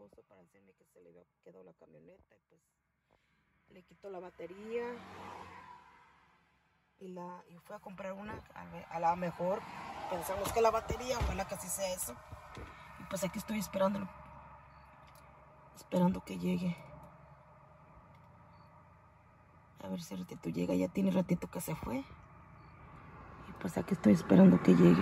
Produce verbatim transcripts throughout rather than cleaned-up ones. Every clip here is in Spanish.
esposo para decirme que se le había quedado la camioneta y pues le quitó la batería y, la, y fue a comprar una, a la mejor pensamos que la batería, ojalá que así sea eso. Y pues aquí estoy esperándolo, esperando que llegue. A ver si el ratito llega, ya tiene ratito que se fue. Y pues aquí estoy esperando que llegue.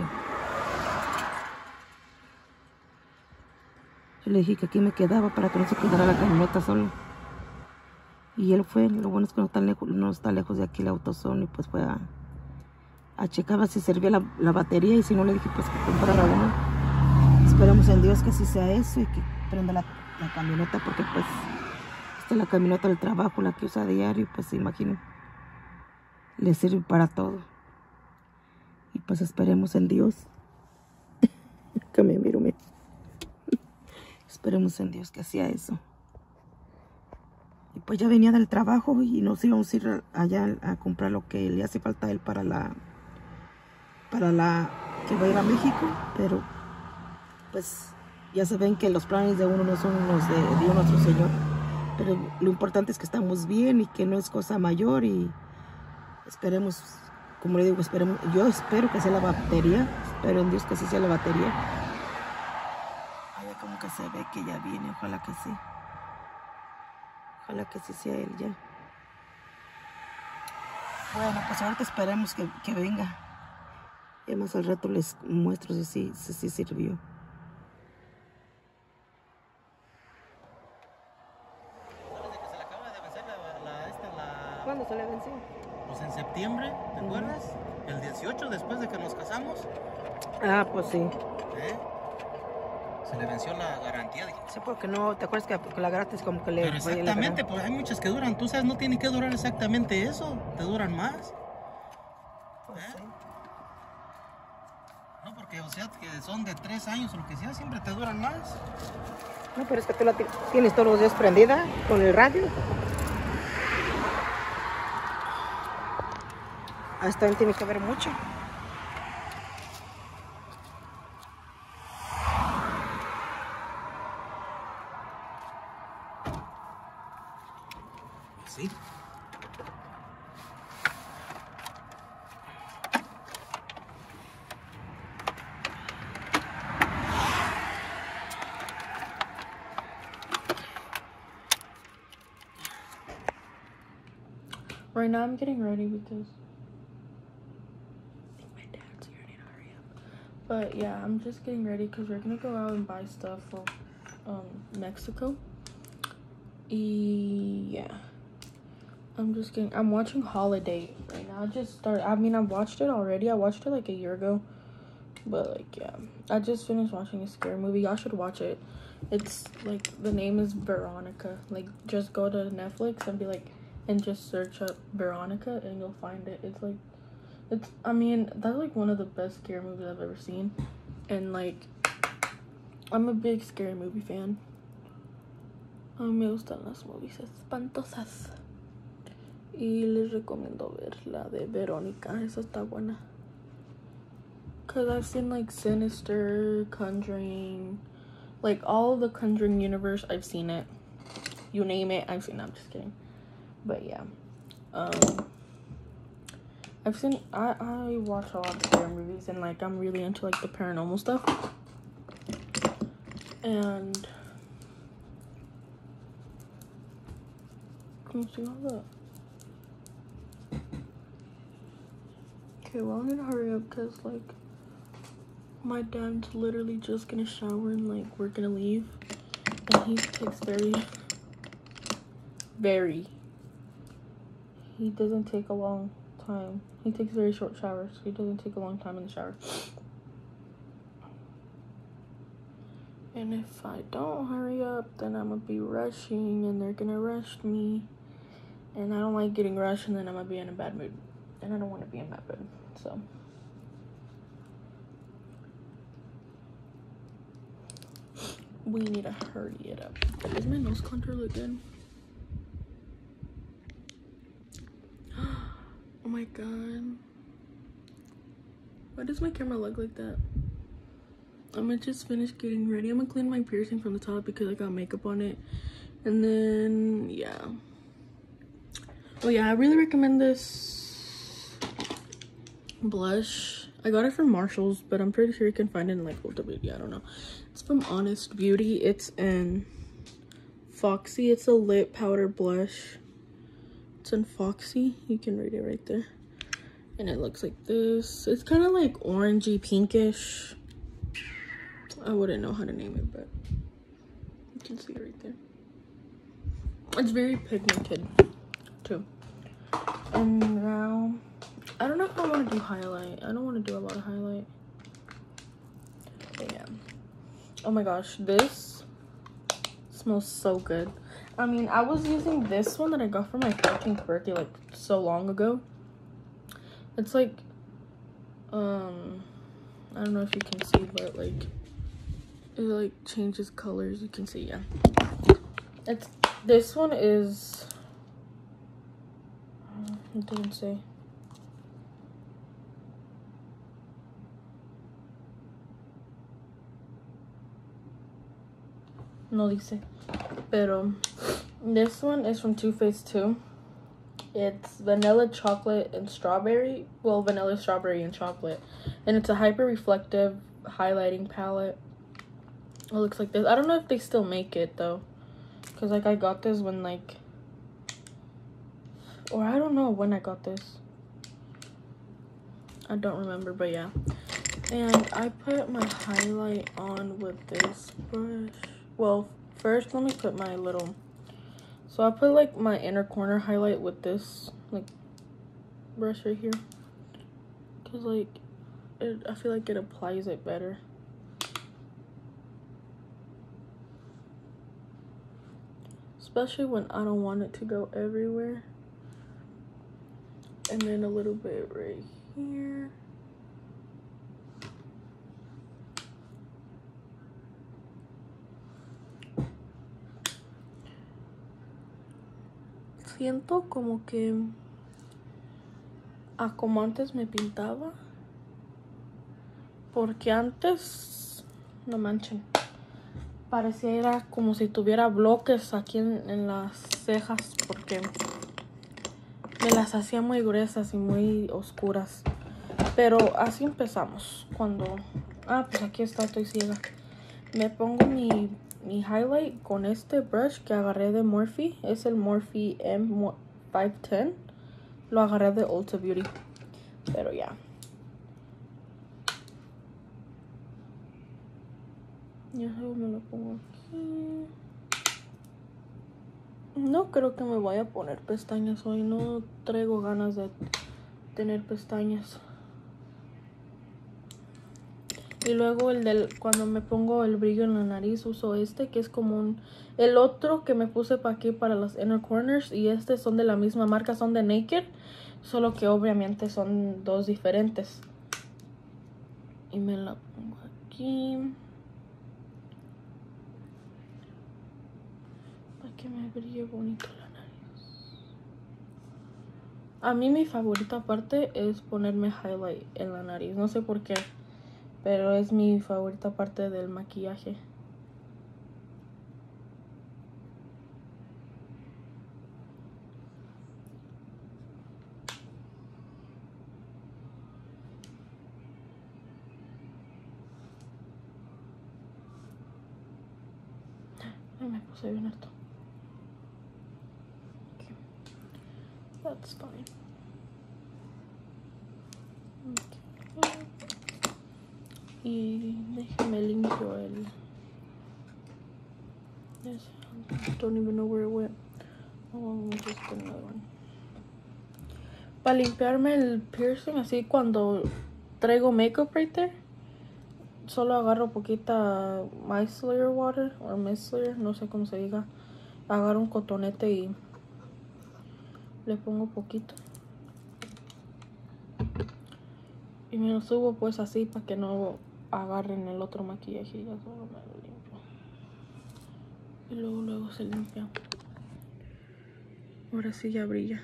Yo le dije que aquí me quedaba para que no se quedara la camioneta solo. Y él fue, lo bueno es que no está lejos, no está lejos de aquí el AutoZone, y pues fue a, a checar si servía la, la batería, y si no le dije pues que comprara una. Esperemos en Dios que sí sea eso y que prenda la, la camioneta, porque pues esta es la camioneta del trabajo, la que usa a diario, pues se imaginen, le sirve para todo. Y pues esperemos en Dios. Que me miro, me... Esperemos en Dios que hacía eso. Y pues ya venía del trabajo y nos íbamos a ir allá a comprar lo que le hace falta a él para la para la que va a ir a México, pero pues ya se ven que los planes de uno no son los de Dios nuestro Señor, pero lo importante es que estamos bien y que no es cosa mayor, y esperemos, como le digo, esperemos, yo espero que sea la batería, espero en Dios que sí sea la batería. Allá como que se ve que ya viene, ojalá que sí. Ojalá que sí sea él ya. Bueno, pues ahorita esperemos que, que venga. Y más al rato les muestro si sí si, si sirvió. ¿Sabes de que se le acaba de vencer la, la, esta, la... ¿Cuándo se le venció? Pues en septiembre, ¿te Uh-huh. acuerdas? El dieciocho, después de que nos casamos. Ah, pues sí. ¿Eh? Se le venció la garantía. Sí, porque no, ¿te acuerdas que la gratis como que le... Pero exactamente, pues hay muchas que duran, tú sabes, no tiene que durar exactamente eso, te duran más. Pues ¿Eh? sí. No, porque o sea que son de tres años o lo que sea, siempre te duran más. No, pero es que tú la tienes todos los días prendida con el radio. Hasta él tiene que ver mucho. Sí. Right now I'm getting ready because I think my dad's here. I need to hurry up. But yeah, I'm just getting ready because we're gonna go out and buy stuff for um Mexico. E yeah. I'm just getting I'm watching Holiday right now. I just started I mean I watched it already. I watched it like a year ago. But like yeah. I just finished watching a scary movie. Y'all should watch it. It's like the name is Veronica. Like just go to Netflix and be like and just search up Veronica and you'll find it. It's like it's I mean that's like one of the best scary movies I've ever seen. And like I'm a big scary movie fan. A mí me gustan las movies espantosas. Y les recomiendo ver la de Verónica. Esa está buena. Cause I've seen like Sinister, Conjuring, like all of the Conjuring universe. I've seen it. You name it, I've seen it. I'm just kidding. But yeah, um, I've seen. I I watch a lot of scary movies, and like I'm really into like the paranormal stuff. And I'm seeing all that. Okay, well I'm gonna hurry up because like my dad's literally just gonna shower and like we're gonna leave, and he takes very, very. He doesn't take a long time. He takes very short showers. So he doesn't take a long time in the shower. And if I don't hurry up, then I'm gonna be rushing and they're gonna rush me. And I don't like getting rushed and then I'm gonna be in a bad mood. And I don't want to be in that mood. So. We need to hurry it up. Does my nose contour look good? Oh my god. Why does my camera look like that? I'm gonna just finish getting ready. I'm gonna clean my piercing from the top because I got makeup on it. And then, yeah. Oh yeah, I really recommend this blush. I got it from Marshalls, but I'm pretty sure you can find it in like Ulta Beauty. I don't know. It's from Honest Beauty. It's in Foxy. It's a lip powder blush. It's in Foxy. You can read it right there. And it looks like this. It's kind of like orangey pinkish. I wouldn't know how to name it, but you can see it right there. It's very pigmented too. And now, I don't know if I want to do highlight. I don't want to do a lot of highlight. But yeah. Oh my gosh, this smells so good. I mean, I was using this one that I got for my fourteenth birthday like so long ago. It's like, um, I don't know if you can see, but like, it like changes colors. You can see, yeah. It's, this one is, uh, it didn't say. No dice. Pero this one is from Too Faced too. It's vanilla, chocolate, and strawberry. Well, vanilla, strawberry, and chocolate. And it's a hyper reflective highlighting palette. It looks like this. I don't know if they still make it though, because like I got this when like, or I don't know when I got this. I don't remember, but yeah. And I put my highlight on with this brush. Well, first let me put my little, so I put like my inner corner highlight with this like brush right here, because like it, I feel like it applies it better. Especially when I don't want it to go everywhere. And then a little bit right here. Siento como que a como antes me pintaba, porque antes, no manchen, parecía era como si tuviera bloques aquí en, en las cejas, porque me las hacía muy gruesas y muy oscuras. Pero así empezamos. Cuando, ah, pues aquí está, estoy ciega. Me pongo mi mi highlight con este brush que agarré de Morphe. Es el Morphe M quinientos diez. Lo agarré de Ulta Beauty. Pero ya. Ya me lo pongo aquí. No creo que me vaya a poner pestañas hoy. No traigo ganas de tener pestañas. Y luego el del, cuando me pongo el brillo en la nariz, uso este, que es como un, el otro que me puse para aquí para los inner corners, y este son de la misma marca, son de Naked, solo que obviamente son dos diferentes. Y me la pongo aquí, para que me brille bonito la nariz. A mí mi favorita parte es ponerme highlight en la nariz, no sé por qué. Pero es mi favorita parte del maquillaje. Ay, me puse bien harto. Okay. That's fine. Okay. Y déjame limpio el, this, don't even know where it went. Oh, just another one. Para limpiarme el piercing, así cuando traigo makeup right there, solo agarro poquita micellar water o micellar, no sé cómo se diga. Agarro un cotonete y le pongo poquito. Y me lo subo pues así para que no agarren el otro maquillaje y ya solo me lo limpio. Y luego luego se limpia. Ahora sí ya brilla.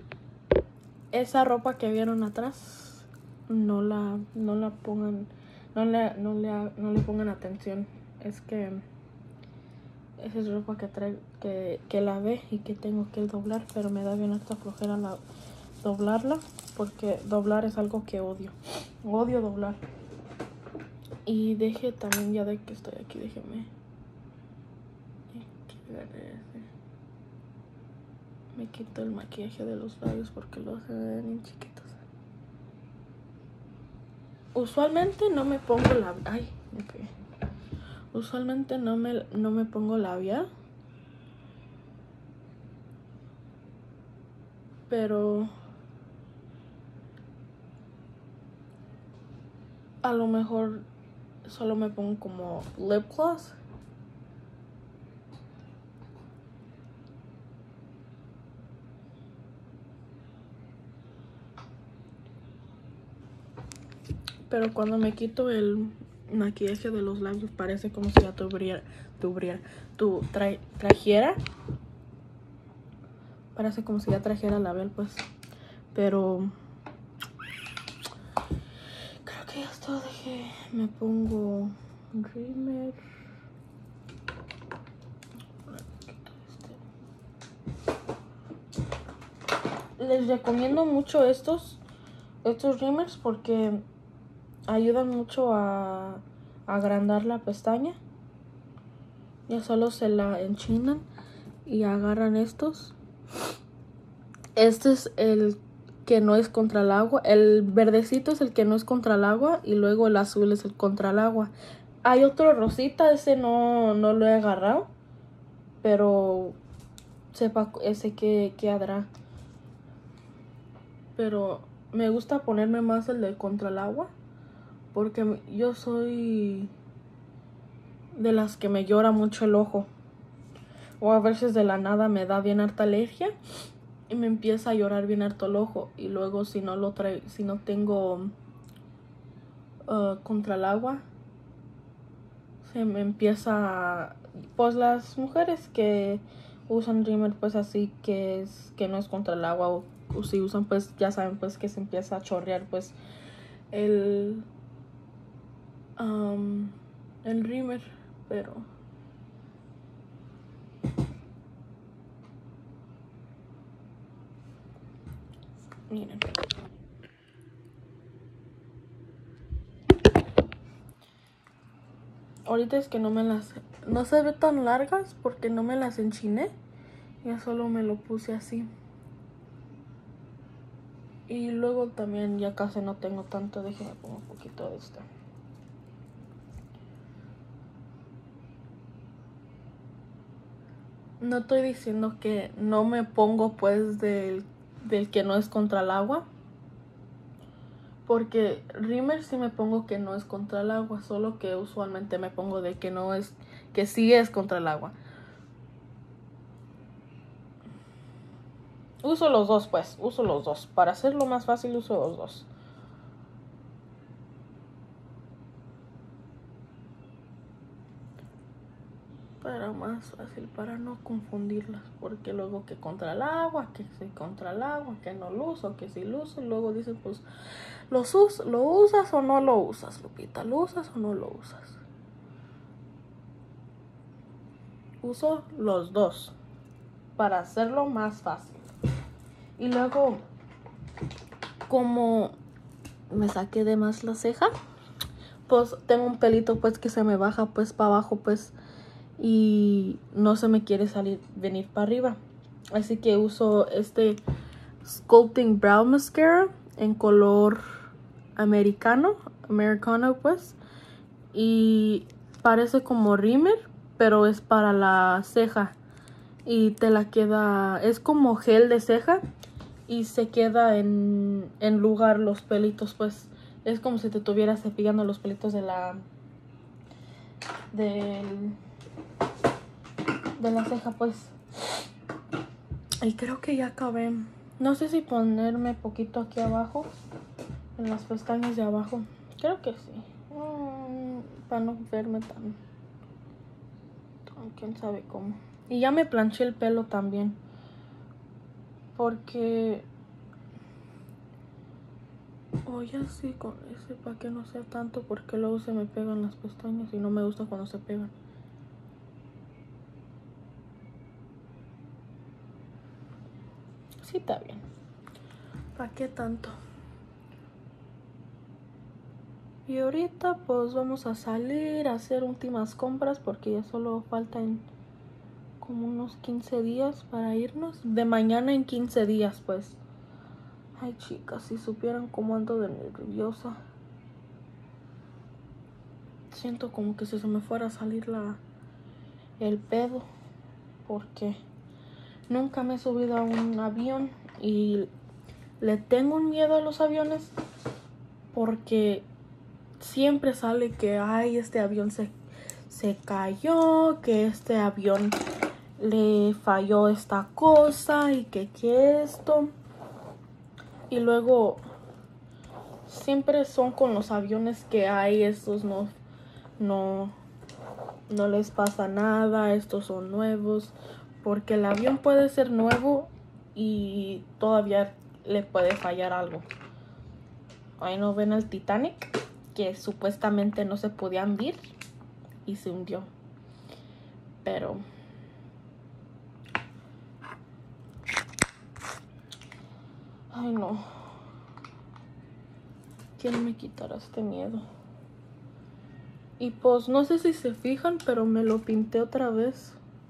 Esa ropa que vieron atrás, no la, no la pongan No le, no le, no le pongan atención. Es que esa es ropa que traigo, que, que lavé y que tengo que doblar, pero me da bien esta flojera la, doblarla, porque doblar es algo que odio. Odio doblar. Y deje también, ya de que estoy aquí, déjeme. Me quito el maquillaje de los labios porque los se ven bien chiquitos. Usualmente no me pongo labial. Ay, me pegué. Usualmente no me, no me pongo labial. Pero a lo mejor solo me pongo como lip gloss. Pero cuando me quito el maquillaje de los labios parece como si ya tuviera, tuviera, tu tra, trajera. Parece como si ya trajera labial, pues. Pero creo que ya está. Dejé. Me pongo Dreamer. Les recomiendo mucho estos estos Dreamers porque ayudan mucho a, a agrandar la pestaña. Ya solo se la enchinan y agarran estos. Este es el que no es contra el agua. El verdecito es el que no es contra el agua y luego el azul es el contra el agua. Hay otro rosita, ese no, no lo he agarrado, pero sepa ese que, que habrá. Pero me gusta ponerme más el de contra el agua porque yo soy de las que me llora mucho el ojo, o a veces de la nada me da bien harta alergia y me empieza a llorar bien harto el ojo, y luego si no lo traigo, si no tengo uh, contra el agua, se me empieza a, pues las mujeres que usan Dreamer pues así que es que no es contra el agua, o, o si usan pues ya saben pues que se empieza a chorrear pues el um, el Dreamer. Pero miren, ahorita es que no me las, no se ve tan largas porque no me las enchiné, ya solo me lo puse así. Y luego también ya casi no tengo tanto, déjenme poner un poquito de este. No estoy diciendo que no me pongo pues del, del que no es contra el agua, porque Dreamer sí me pongo que no es contra el agua, solo que usualmente me pongo de que no es, que sí es contra el agua. Uso los dos pues, uso los dos. Para hacerlo más fácil uso los dos. Para más fácil, para no confundirlas, porque luego que contra el agua, que sí contra el agua, que no lo uso, que sí lo uso, y luego dicen pues, ¿los us ¿lo usas o no lo usas, Lupita? ¿Lo usas o no lo usas? Uso los dos para hacerlo más fácil. Y luego, como me saqué de más la ceja, pues tengo un pelito pues que se me baja pues para abajo pues, y no se me quiere salir, venir para arriba. Así que uso este Sculpting Brow Mascara en color americano, americano pues. Y parece como rímel, pero es para la ceja. Y te la queda, es como gel de ceja. Y se queda en, en lugar los pelitos pues. Es como si te estuvieras cepillando los pelitos de la... Del... de la ceja pues. Y creo que ya acabé. No sé si ponerme poquito aquí abajo, en las pestañas de abajo. Creo que sí, mm, para no verme tan, tan quién sabe cómo. Y ya me planché el pelo también, porque O ya sí con ese, para que no sea tanto, porque luego se me pegan las pestañas y no me gusta cuando se pegan. Sí, está bien. ¿Para qué tanto? Y ahorita pues vamos a salir a hacer últimas compras porque ya solo faltan como unos quince días para irnos. De mañana en quince días pues. Ay, chicas, si supieran cómo ando de nerviosa. Siento como que si se me fuera a salir la el pedo. Porque nunca me he subido a un avión y le tengo un miedo a los aviones porque siempre sale que ay, este avión se, se cayó, que este avión le falló esta cosa y que, que esto. Y luego siempre son con los aviones que hay, estos no, no, no les pasa nada, estos son nuevos. Porque el avión puede ser nuevo y todavía le puede fallar algo. Ahí no ven el Titanic, que supuestamente no se podía hundir y se hundió. Pero ay no, ¿quién me quitará este miedo? Y pues no sé si se fijan, pero me lo pinté otra vez.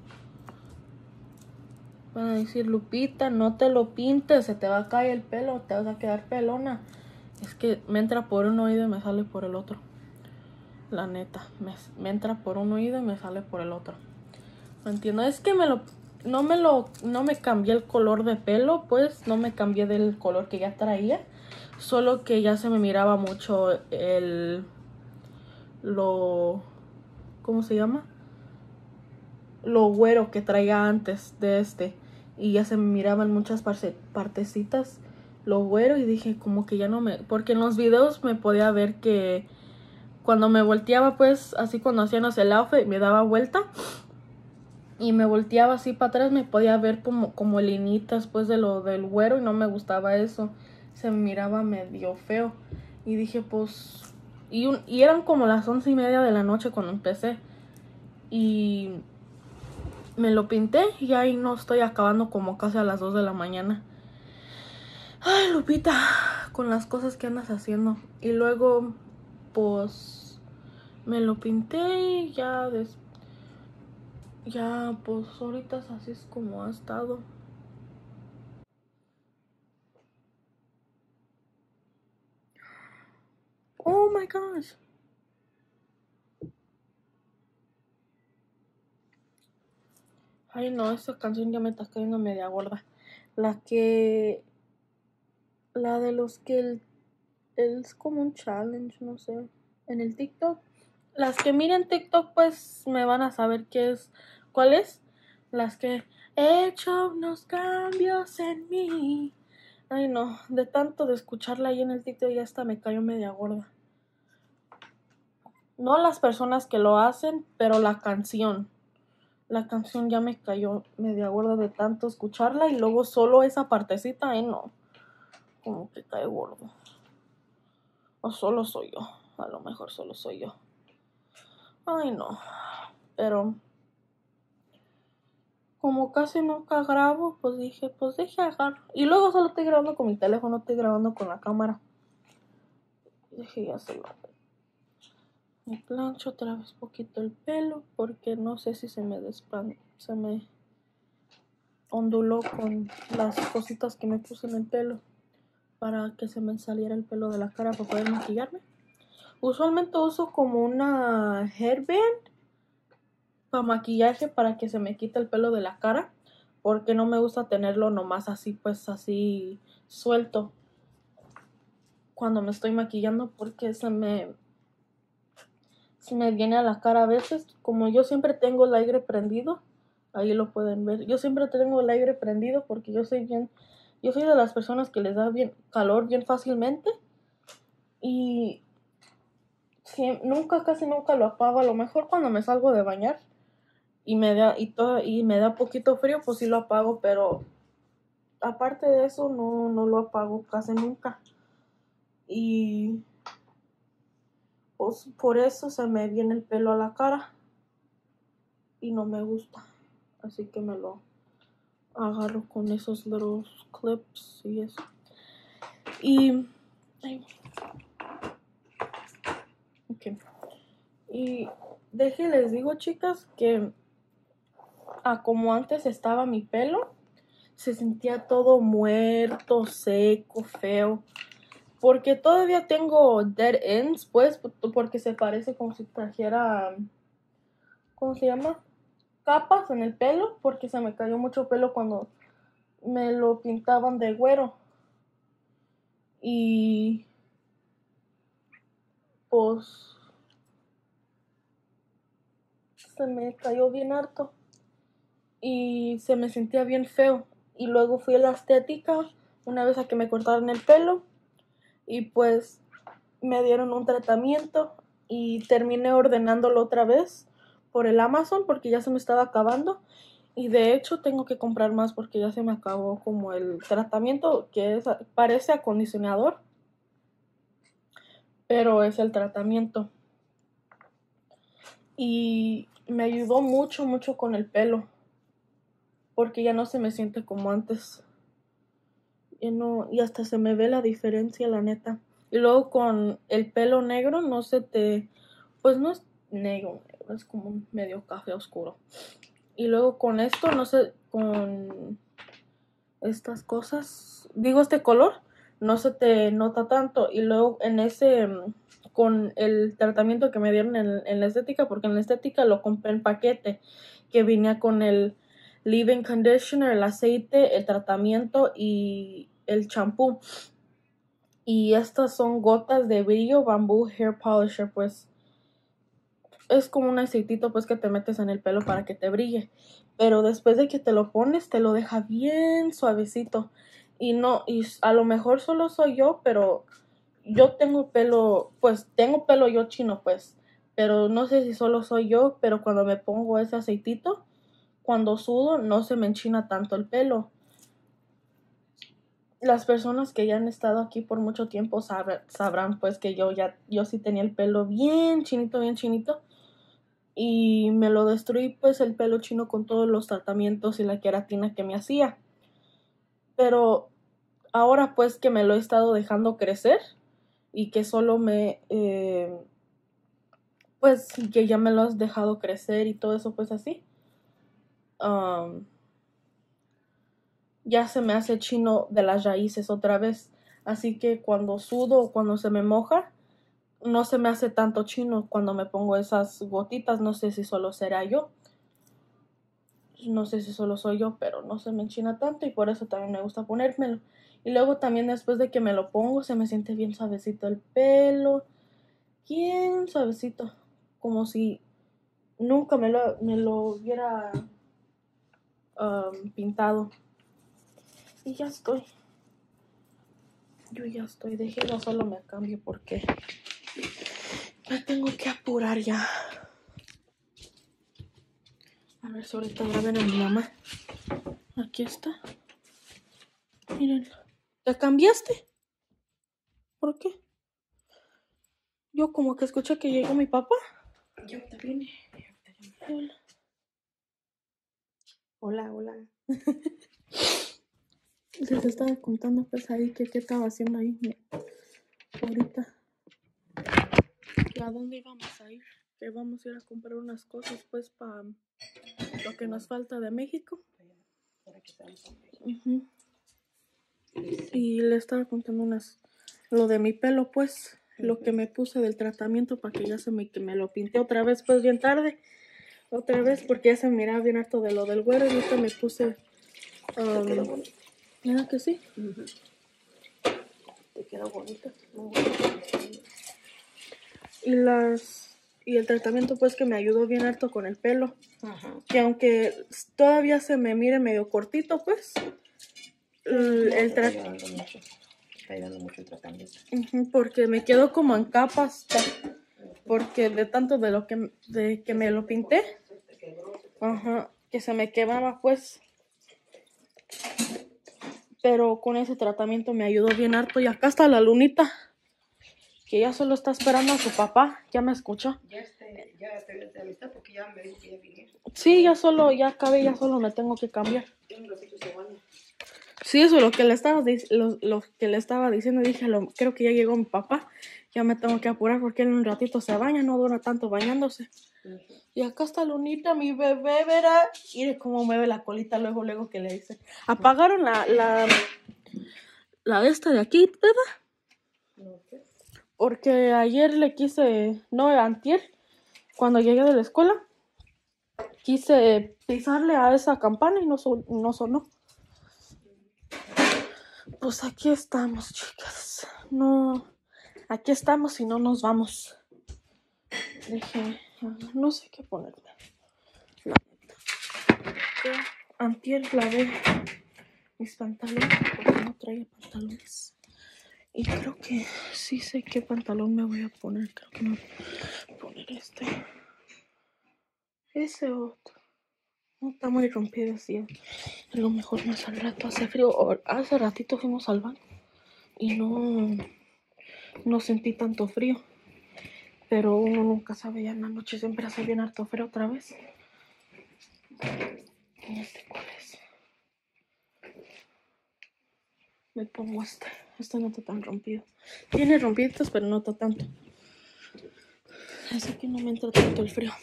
Van a decir, Lupita, no te lo pintes, se te va a caer el pelo, te vas a quedar pelona. Es que me entra por un oído y me sale por el otro. La neta, me, me entra por un oído y me sale por el otro. No entiendo, es que me lo, no me lo, no me cambié el color de pelo, pues, no me cambié del color que ya traía. Solo que ya se me miraba mucho el, lo, ¿cómo se llama? Lo güero que traía antes de este. Y ya se me miraban muchas parce, partecitas lo güero y dije como que ya no me... Porque en los videos me podía ver que cuando me volteaba pues así cuando hacíamos el outfit me daba vuelta y me volteaba así para atrás me podía ver como, como linitas pues de lo del güero y no me gustaba eso. Se me miraba medio feo y dije pues... Y, un, y eran como las once y media de la noche cuando empecé y... me lo pinté y ahí no estoy acabando como casi a las dos de la mañana. Ay, Lupita, con las cosas que andas haciendo. Y luego, pues, me lo pinté y ya, des... ya, pues, ahorita así es como ha estado. Oh my gosh. Ay, no, esa canción ya me está cayendo media gorda. La que... La de los que el... es como un challenge, no sé. En el TikTok. Las que miren TikTok, pues, me van a saber qué es... ¿Cuál es? Las que... He hecho unos cambios en mí. Ay, no. De tanto de escucharla ahí en el TikTok ya hasta me cayó media gorda. No las personas que lo hacen, pero la canción. La canción ya me cayó media gorda de tanto escucharla y luego solo esa partecita, ay no, como que cae gordo. O solo soy yo, a lo mejor solo soy yo. Ay no, pero como casi nunca grabo, pues dije, pues deje agarrar. Y luego solo estoy grabando con mi teléfono, estoy grabando con la cámara. Dije, ya se lo... Me plancho otra vez poquito el pelo porque no sé si se me despan, se me onduló con las cositas que me puse en el pelo para que se me saliera el pelo de la cara para poder maquillarme. Usualmente uso como una hairband para maquillaje para que se me quite el pelo de la cara porque no me gusta tenerlo nomás así pues así suelto cuando me estoy maquillando porque se me se me viene a la cara a veces. Como yo siempre tengo el aire prendido, ahí lo pueden ver, yo siempre tengo el aire prendido porque yo soy bien, yo soy de las personas que les da bien calor bien fácilmente y sí, nunca, casi nunca lo apago. A lo mejor cuando me salgo de bañar y me da y todo y me da poquito frío, pues sí lo apago, pero aparte de eso no, no lo apago casi nunca. y pues por eso se me viene el pelo a la cara y no me gusta, así que me lo agarro con esos little clips y eso. Y ay, okay. Y déjenles digo, chicas, que a como antes estaba mi pelo, se sentía todo muerto, seco, feo. Porque todavía tengo dead ends, pues, porque se parece como si trajera, ¿cómo se llama? Capas en el pelo, porque se me cayó mucho pelo cuando me lo pintaban de güero. Y pues se me cayó bien harto y se me sentía bien feo. Y luego fui a la estética una vez a que me cortaron el pelo y pues me dieron un tratamiento y terminé ordenándolo otra vez por el Amazon porque ya se me estaba acabando. Y de hecho tengo que comprar más porque ya se me acabó como el tratamiento que es, parece acondicionador, pero es el tratamiento. Y me ayudó mucho, mucho con el pelo. Porque ya no se me siente como antes. Y, no, y hasta se me ve la diferencia, la neta. Y luego con el pelo negro no se te... Pues no es negro, negro, es como un medio café oscuro. Y luego con esto, no sé, con estas cosas, digo este color, no se te nota tanto. Y luego en ese, con el tratamiento que me dieron en, en la estética, porque en la estética lo compré en paquete, que venía con el leave-in conditioner, el aceite, el tratamiento y el champú. Y estas son gotas de brillo bambú hair polisher, pues es como un aceitito pues que te metes en el pelo para que te brille. Pero después de que te lo pones, te lo deja bien suavecito. Y no, y a lo mejor solo soy yo, pero yo tengo pelo, pues tengo pelo yo chino, pues. Pero no sé si solo soy yo, pero cuando me pongo ese aceitito, cuando sudo, no se me enchina tanto el pelo. Las personas que ya han estado aquí por mucho tiempo sabrán, sabrán pues que yo ya, yo sí tenía el pelo bien chinito, bien chinito. Y me lo destruí pues el pelo chino con todos los tratamientos y la queratina que me hacía. Pero ahora pues que me lo he estado dejando crecer y que solo me... Eh, pues que ya me lo has dejado crecer y todo eso pues así. Um, ya se me hace chino de las raíces otra vez. Así que cuando sudo o cuando se me moja, no se me hace tanto chino cuando me pongo esas gotitas. No sé si solo será yo. No sé si solo soy yo, pero no se me enchina tanto y por eso también me gusta ponérmelo. Y luego también después de que me lo pongo se me siente bien suavecito el pelo. Bien suavecito. Como si nunca me lo, me lo hubiera um, pintado. Y ya estoy. Yo ya estoy. Déjelo, solo me cambio porque me tengo que apurar ya. A ver si ahorita ya ven a mi mamá. Aquí está. Miren. ¿Te cambiaste? ¿Por qué? Yo como que escuché que llegó mi papá. Yo te vine. Hola. Hola, hola. Les estaba contando pues ahí que qué estaba haciendo ahí ahorita. ¿Y a dónde íbamos a ir? Que vamos a ir a comprar unas cosas pues para lo que nos falta de México. Uh-huh. Y le estaba contando unas, lo de mi pelo pues, uh-huh. Lo que me puse del tratamiento para que ya se me, que me lo pinté otra vez pues bien tarde. Otra vez porque ya se me miraba bien harto de lo del güero y ahorita me puse... Um, ¿Te quedó bonito? ¿Era que sí? Uh-huh. Te quedó bonito. Muy bonito. Y las... Y el tratamiento pues que me ayudó bien harto con el pelo. Ajá. Que aunque todavía se me mire medio cortito pues. El, no, el tra está ayudando mucho. Está ayudando mucho el tratamiento. Uh-huh, porque me quedó como en capas. Porque de tanto de lo que, de que me lo pinté. Ajá. Que se me quemaba pues. Pero con ese tratamiento me ayudó bien harto. Y acá está la lunita. que ella solo está esperando a su papá. ¿Ya me escuchó? Ya, este, ya te, te alisté porque ya me dijo que ya vine. Sí, ya solo, ya acabé, ya solo me tengo que cambiar. Un ratito se baña. Sí, eso es lo que le estaba, lo, lo que le estaba diciendo. Dije, lo, creo que ya llegó mi papá. Ya me tengo que apurar porque en un ratito se baña, no dura tanto bañándose. Uh-huh. Y acá está Lunita, mi bebé, verá. Mire cómo mueve la colita luego, luego que le dice. Apagaron la, la, la de esta de aquí, ¿verdad? No sé. Porque ayer le quise, no, antier, cuando llegué de la escuela, quise pisarle a esa campana y no, son, no sonó. Pues aquí estamos, chicas. No, aquí estamos y no nos vamos. Dije, no sé qué ponerme. La neta. Antier lavé mis pantalones porque no traía pantalones. Y creo que sí sé qué pantalón me voy a poner. Creo que me voy a poner este. Ese otro. No está muy rompido así. A lo mejor más al rato hace frío. Hace ratito fuimos al baño y no, no sentí tanto frío. Pero uno nunca sabe, ya en la noche siempre hace bien harto frío otra vez. ¿Y este cuál es? Me pongo este. Este no está tan rompido. Tiene rompiditos, pero no está tanto. Así que no me entra tanto el frío.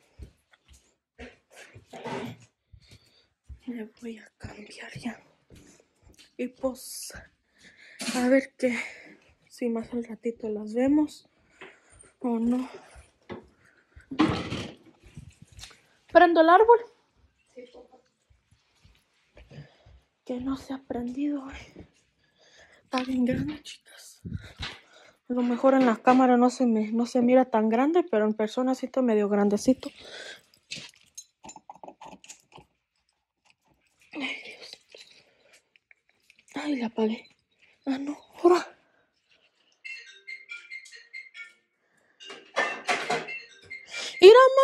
Me voy a cambiar ya. Y pues, a ver qué, si más al ratito las vemos o no. ¿Prendo el árbol? Sí, papá. Que no se ha prendido. Está bien grande, chicas. A lo mejor en la cámara no se me, no se mira tan grande, pero en persona sí está medio grandecito. Ay, Dios. Ay, la apagué. Ah, no. ¡Hora! ¡Irama!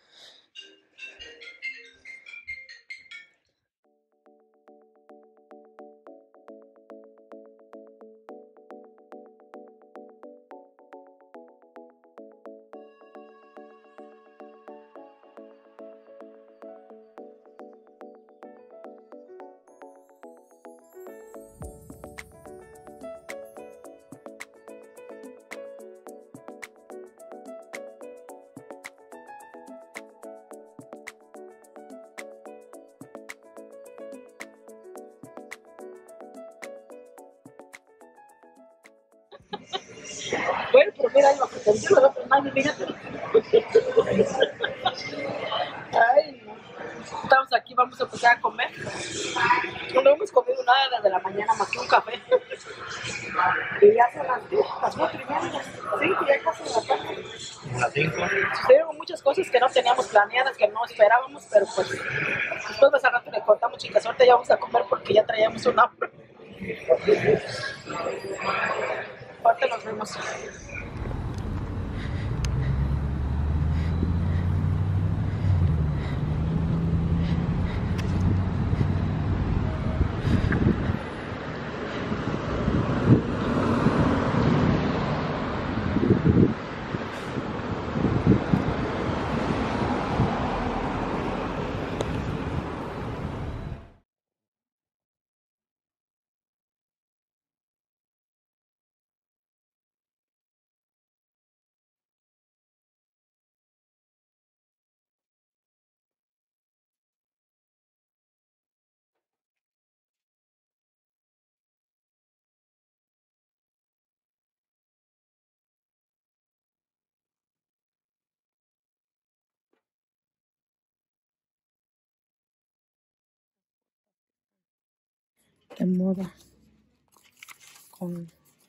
Bueno, pero mira lo que te digo, el otro año, fíjate. Ay, no. Estamos aquí, vamos a empezar a comer. No hemos comido nada desde la mañana más que un café. Y ya son las, las cuatro y media. Sí, ya casi en la tarde. Las cinco. Sucedieron muchas cosas que no teníamos planeadas, que no esperábamos, pero pues después más al rato le contamos, chicas, ahorita ya vamos a comer porque ya traíamos un hambre. Ahorita nos vemos. De moda con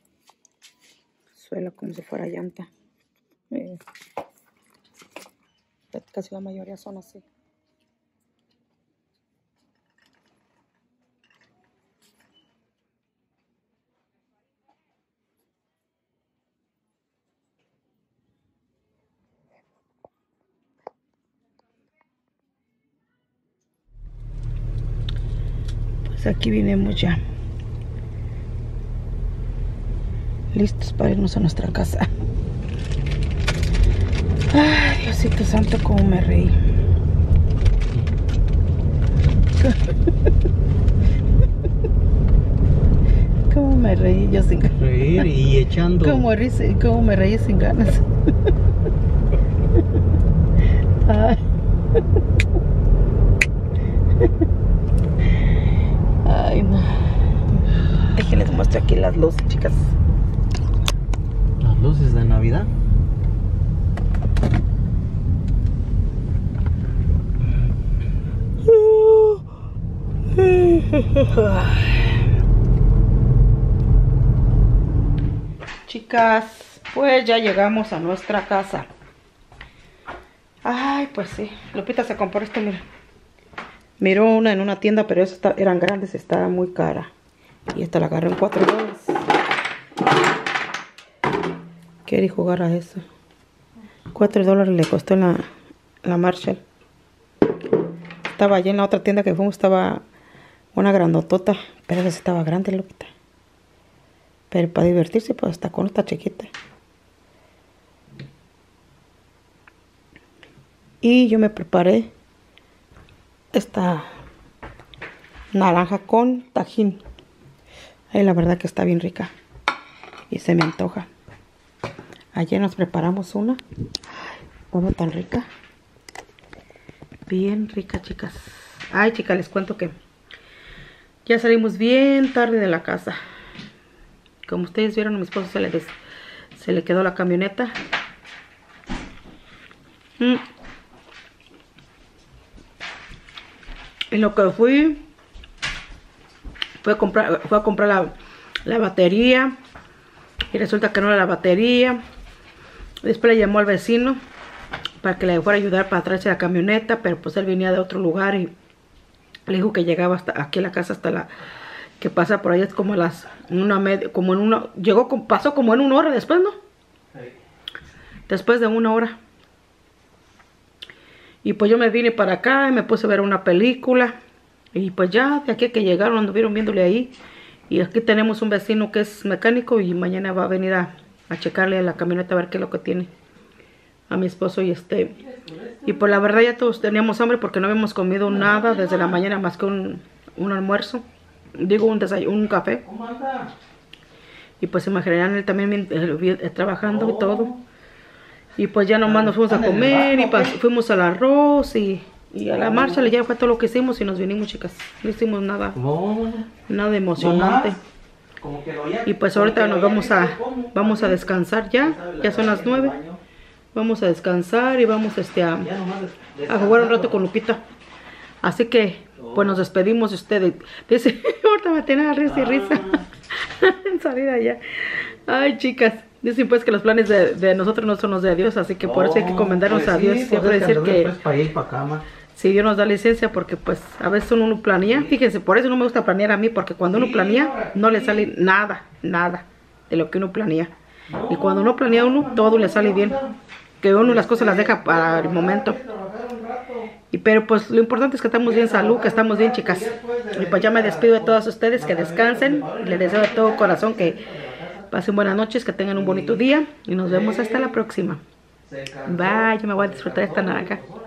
suela como si fuera llanta. Eh, casi la mayoría son así. Pues aquí vinimos ya. listos para irnos a nuestra casa. Ay, Diosito santo, cómo me reí. Cómo me reí yo sin ganas. Reír y echando. Cómo, rí- cómo me reí sin ganas. Ay. Ay, no. Déjenles muestro aquí las luces, chicas. Las luces de Navidad. Chicas, pues ya llegamos a nuestra casa. Ay, pues sí. Lupita se compró esto, mira. Miró una en una tienda, pero esas está- eran grandes, estaba muy cara. Y esta la agarré en cuatro dólares. Quería jugar a eso. Cuatro dólares le costó en la, la Marshall. Estaba allí en la otra tienda que fuimos, estaba una grandotota, pero esa estaba grande, Lupita. Pero para divertirse, pues hasta con esta chiquita. Y yo me preparé esta naranja con tajín. Ay, la verdad que está bien rica. Y se me antoja. Ayer nos preparamos una. Ay, cómo tan rica. Bien rica, chicas. Ay, chicas, les cuento que ya salimos bien tarde de la casa. Como ustedes vieron, a mi esposo se le, des, se le quedó la camioneta. Mm. En lo que fui, fue a comprar, fue a comprar la, la batería. Y resulta que no era la batería. Después le llamó al vecino para que le fuera a ayudar para traerse la camioneta. Pero pues él venía de otro lugar y le dijo que llegaba hasta aquí a la casa, hasta la que pasa por ahí, es como a las una media, como en una, llegó, pasó como en una hora después, ¿no? Sí. Después de una hora. Y pues yo me vine para acá y me puse a ver una película. Y pues ya de aquí que llegaron anduvieron viéndole ahí. Y aquí tenemos un vecino que es mecánico y mañana va a venir a, a checarle a la camioneta a ver qué es lo que tiene a mi esposo. Y este y pues la verdad ya todos teníamos hambre porque no habíamos comido nada desde la mañana más que un, un almuerzo. Digo un desayuno, un café. Y pues imaginarán él también eh, trabajando y todo. Y pues ya nomás nos fuimos a comer y fuimos al arroz y, y a la marcha. Ya fue todo lo que hicimos y nos vinimos, chicas. No hicimos nada, nada emocionante. Y pues ahorita nos vamos a, vamos a descansar ya. Ya son las nueve. Vamos a descansar y vamos este, a, a jugar un rato con Lupita. Así que pues nos despedimos de ustedes. Dice, ahorita me tiene a risa y risa en salida ya. Ay, chicas, dicen pues que los planes de, de nosotros no son los de Dios, así que por eso hay que comendarnos pues a Dios. Sí, siempre decir que, que si Dios nos da licencia, porque pues a veces uno planea. Fíjense, por eso no me gusta planear a mí, porque cuando uno planea no le sale nada, nada de lo que uno planea. Y cuando uno planea uno, todo le sale bien. Que uno las cosas las deja para el momento. Y pero pues lo importante es que estamos bien salud, que estamos bien, chicas. Y pues ya me despido de todos ustedes, que descansen. Les deseo de todo corazón que pasen buenas noches, que tengan un bonito día. Y nos vemos hasta la próxima. Bye, yo me voy a disfrutar esta naranja.